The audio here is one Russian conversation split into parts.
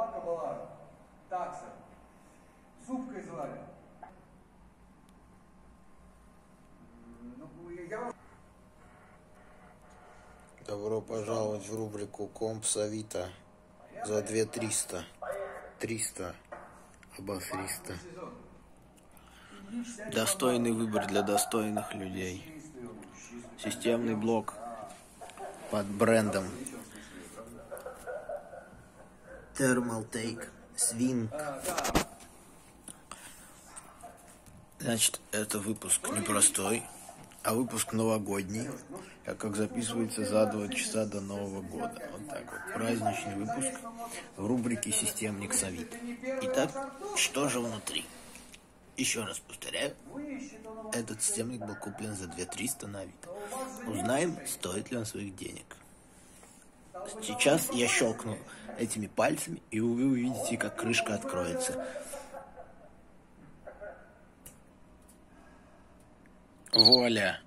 Свалка была, такса. Зубкой звали. Добро пожаловать в рубрику Комп с Авито за 2300. 300. Абасриста. Достойный выбор для достойных людей. Системный блок под брендом Thermaltake Swing. Значит, это выпуск непростой, а выпуск новогодний, так как записывается за 2 часа до Нового года. Вот так вот. Праздничный выпуск в рубрике «Системник с Авито». Итак, что же внутри? Еще раз повторяю, этот системник был куплен за 2300 на Авито. Узнаем, стоит ли он своих денег. Сейчас я щелкну этими пальцами, и вы увидите, как крышка откроется. Вуаля!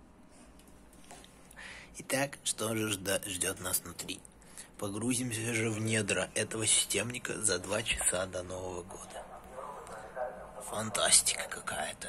Итак, что же ждет нас внутри? Погрузимся же в недра этого системника за 2 часа до Нового года. Фантастика какая-то.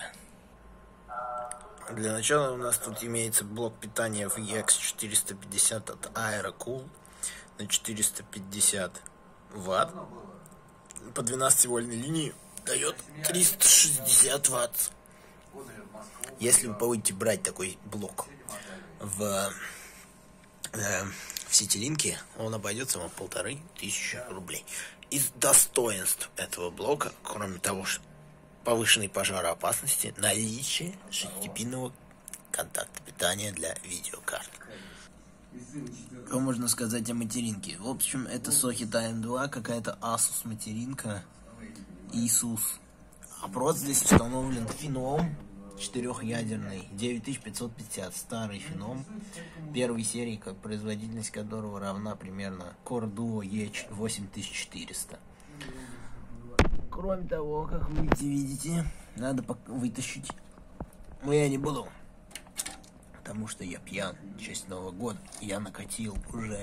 Для начала у нас тут имеется блок питания VX450 от Aerocool на 450 Вт. По 12-вольтной линии дает 360 Вт. Если вы будете брать такой блок в Ситилинке, он обойдется вам 1500 рублей. Из достоинств этого блока, кроме того, что повышенной пожароопасности, наличие 6-пинного контакта питания для видеокарт. Что можно сказать о материнке? В общем, это Socket AM2, какая-то Asus материнка, Asus. А провод здесь установлен Phenom 4-ядерный, 9550, старый Phenom, первой серии, как производительность которого равна примерно Core Duo E8400. Кроме того, как вы видите, надо вытащить, но я не буду, потому что я пьян, в честь Нового года, я накатил.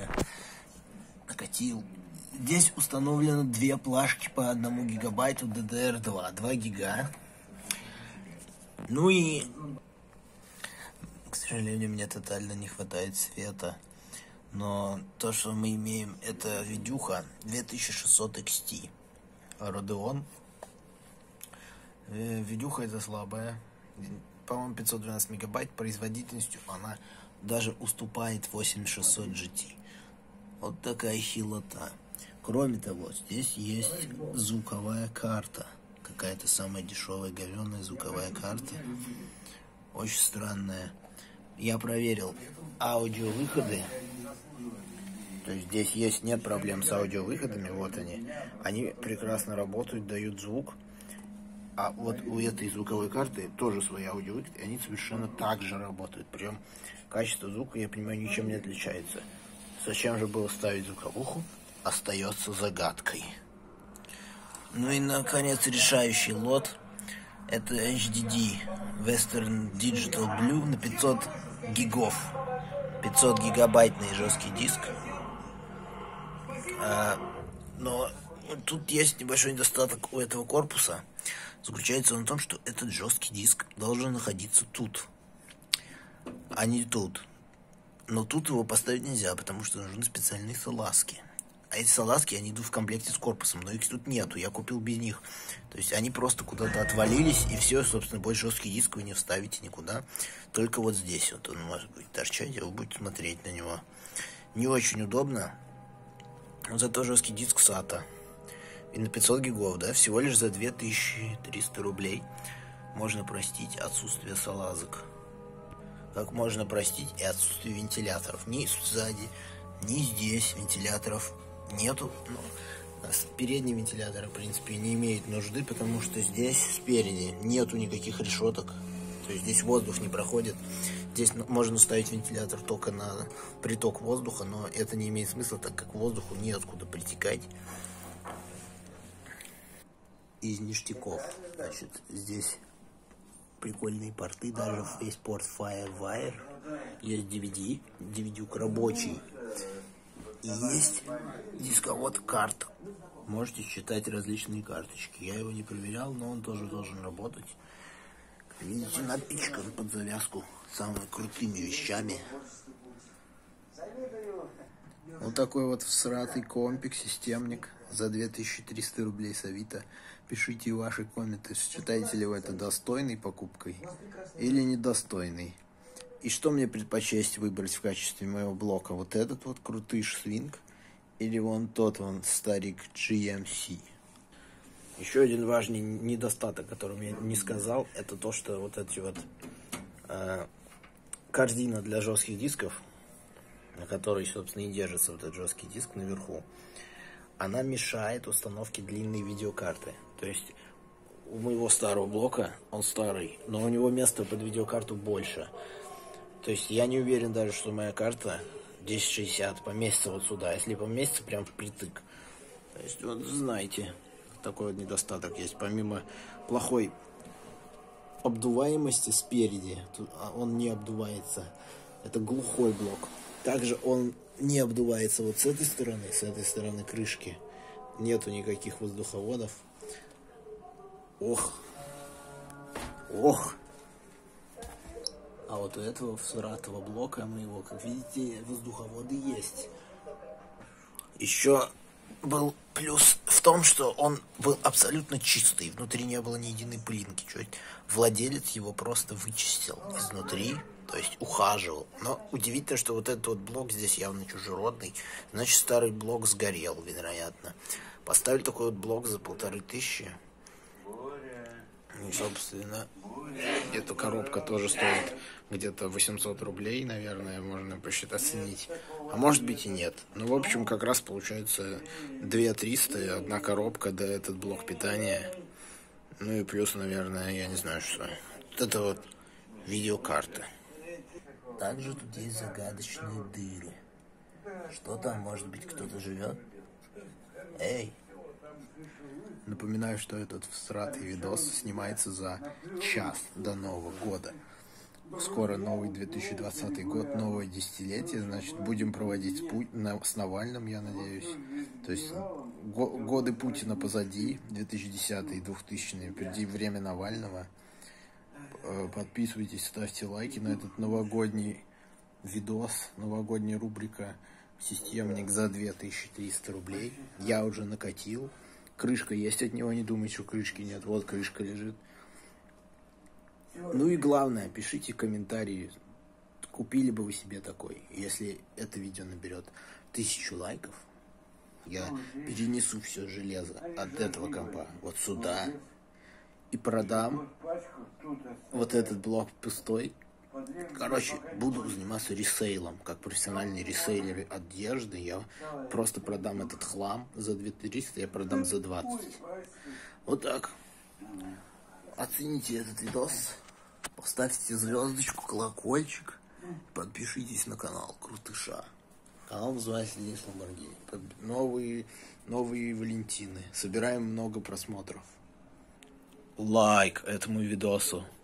Здесь установлено 2 плашки по 1 гигабайту DDR2, 2 гига. Ну и, к сожалению, мне тотально не хватает света. Но то, что мы имеем, это видюха 2600 XT. Radeon. Видюха это слабая. По-моему, 512 мегабайт. Производительностью она даже уступает 8600 GT. Вот такая хилота. Кроме того, здесь есть звуковая карта. Какая-то самая дешевая говёная звуковая карта. Очень странная. Я проверил аудиовыходы. То есть здесь нет проблем с аудиовыходами. Вот они. Они прекрасно работают, дают звук. А вот у этой звуковой карты тоже свои аудиовыходы. Они совершенно так же работают. Причем качество звука, я понимаю, ничем не отличается. Зачем же было ставить звуковуху, остается загадкой. Ну и, наконец, решающий лот. Это HDD Western Digital Blue на 500 гигов. 500 гигабайтный жесткий диск. Но тут есть небольшой недостаток у этого корпуса. Заключается он в том, что этот жесткий диск должен находиться тут, а не тут. Но тут его поставить нельзя, потому что нужны специальные салазки. А эти салазки, они идут в комплекте с корпусом, но их тут нету, я купил без них. То есть они просто куда-то отвалились, и все, собственно, больше жесткий диск вы не вставите никуда. Только вот здесь вот он может быть торчать, и вы будете смотреть на него. Не очень удобно, но зато жесткий диск SATA. И на 500 гигов, да, всего лишь за 2300 рублей можно простить отсутствие салазок. Как можно простить и отсутствие вентиляторов. Ни сзади, ни здесь вентиляторов нету. Но передние вентиляторы, в принципе, не имеют нужды, потому что здесь спереди нету никаких решеток. То есть здесь воздух не проходит. Здесь можно ставить вентилятор только на приток воздуха, но это не имеет смысла, так как воздуху неоткуда притекать. Из ништяков, значит, здесь прикольные порты, даже Faceport Firewire. Есть DVD-ка рабочий. И есть дисковод карта. можете считать различные карточки. Я его не проверял, но он тоже должен работать. Видите, напичкан под завязку самыми крутыми вещами. Вот такой вот всратый компик, системник за 2300 рублей с Авито. Пишите ваши комменты, считаете ли вы это достойной покупкой или недостойной. И что мне предпочесть выбрать в качестве моего блока? Вот этот вот крутыш свинг или вон тот вон старик GMC? Еще один важный недостаток, который я не сказал, это то, что вот эти вот корзина для жестких дисков, на которой, собственно, и держится вот этот жесткий диск наверху, она мешает установке длинной видеокарты. То есть у моего старого блока, он старый, но у него места под видеокарту больше. То есть я не уверен даже, что моя карта 1060 поместится вот сюда. Если поместится, прям впритык. То есть вот знаете, такой вот недостаток есть. Помимо плохой обдуваемости спереди, он не обдувается. Это глухой блок. Также он не обдувается вот с этой стороны крышки. Нету никаких воздуховодов. Ох. А вот у этого всратого блока моего, как видите, воздуховоды есть. Еще был плюс в том, что он был абсолютно чистый. Внутри не было ни единой пылинки. Владелец его просто вычистил изнутри, то есть ухаживал. Но удивительно, что вот этот вот блок здесь явно чужеродный. Значит, старый блок сгорел, вероятно. Поставили такой вот блок за 1500. И, собственно, эта коробка тоже стоит где-то 800 рублей, наверное, можно посчитать, оценить. А может быть и нет. Ну, в общем, как раз получается 2300, одна коробка, да, этот блок питания. Ну и плюс, наверное, я не знаю, что. Вот это вот видеокарта. Также тут есть загадочные дыры. Что там, может быть, кто-то живет? Эй! Напоминаю, что этот всратый видос снимается за час до Нового года. Скоро новый 2020 год, новое десятилетие, значит, будем проводить с Навальным, я надеюсь. То есть годы Путина позади, 2010-е, 2000-е, впереди время Навального. Подписывайтесь, ставьте лайки на этот новогодний видос, новогодняя рубрика «Системник» за 2300 рублей. Я уже накатил. Крышка есть от него, не думайте, что крышки нет. Вот крышка лежит. Ну и главное, пишите комментарии, купили бы вы себе такой. Если это видео наберет 1000 лайков, я перенесу все железо от этого компа вот сюда и продам вот этот блок пустой. Короче, буду заниматься ресейлом, как профессиональный ресейлер одежды. Я просто продам этот хлам за 2300, я продам за 20. Вот так. Оцените этот видос, поставьте звездочку, колокольчик, подпишитесь на канал Крутыша. Канал называется Денис Ламборгини. Новые Валентины. Собираем много просмотров. Лайк этому видосу.